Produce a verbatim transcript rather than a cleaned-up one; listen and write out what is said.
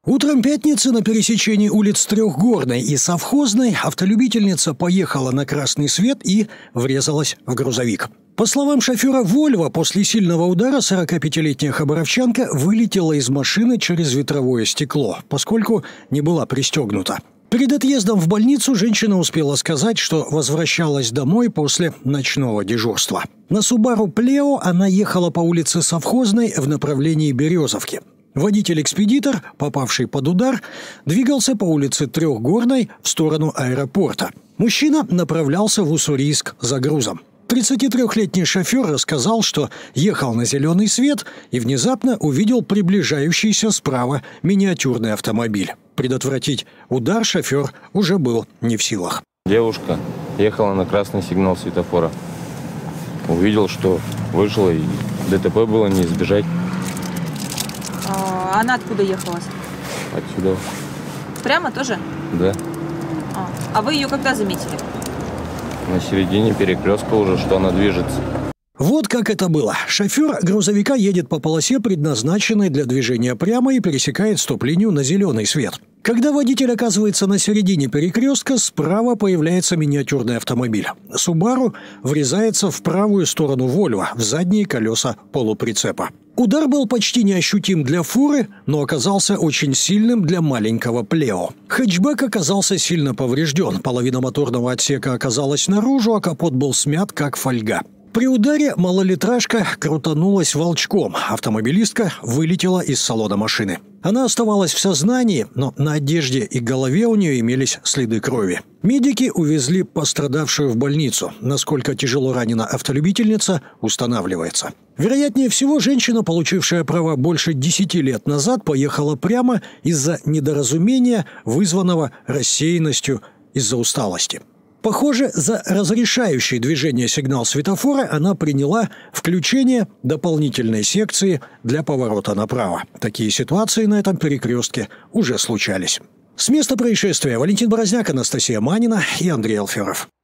Утром пятницы на пересечении улиц Трехгорной и Совхозной автолюбительница поехала на красный свет и врезалась в грузовик. По словам шофера «Вольво», после сильного удара сорокапятилетняя хабаровчанка вылетела из машины через ветровое стекло, поскольку не была пристегнута. Перед отъездом в больницу женщина успела сказать, что возвращалась домой после ночного дежурства. На Субару Плео она ехала по улице Совхозной в направлении Березовки. Водитель-экспедитор, попавший под удар, двигался по улице Трехгорной в сторону аэропорта. Мужчина направлялся в Уссурийск за грузом. тридцатитрёхлетний шофер рассказал, что ехал на зеленый свет и внезапно увидел приближающийся справа миниатюрный автомобиль. Предотвратить удар шофер уже был не в силах. Девушка ехала на красный сигнал светофора. Увидел, что вышла, и ДТП было не избежать. А она откуда ехала? Отсюда. Прямо тоже? Да. А, а вы ее когда заметили? На середине перекрестка уже, что она движется. Вот как это было. Шофер грузовика едет по полосе, предназначенной для движения прямо, и пересекает стоп-линию на зеленый свет. Когда водитель оказывается на середине перекрестка, справа появляется миниатюрный автомобиль. «Субару» врезается в правую сторону «Вольво», в задние колеса полуприцепа. Удар был почти неощутим для фуры, но оказался очень сильным для маленького «Плео». Хэтчбэк оказался сильно поврежден, половина моторного отсека оказалась наружу, а капот был смят, как фольга. При ударе малолитражка крутанулась волчком, автомобилистка вылетела из салона машины. Она оставалась в сознании, но на одежде и голове у нее имелись следы крови. Медики увезли пострадавшую в больницу. Насколько тяжело ранена автолюбительница, устанавливается. Вероятнее всего, женщина, получившая права больше десяти лет назад, поехала прямо из-за недоразумения, вызванного рассеянностью из-за усталости. Похоже, за разрешающий движение сигнал светофора она приняла включение дополнительной секции для поворота направо. Такие ситуации на этом перекрестке уже случались. С места происшествия Валентин Борозняк, Анастасия Манина и Андрей Алферов.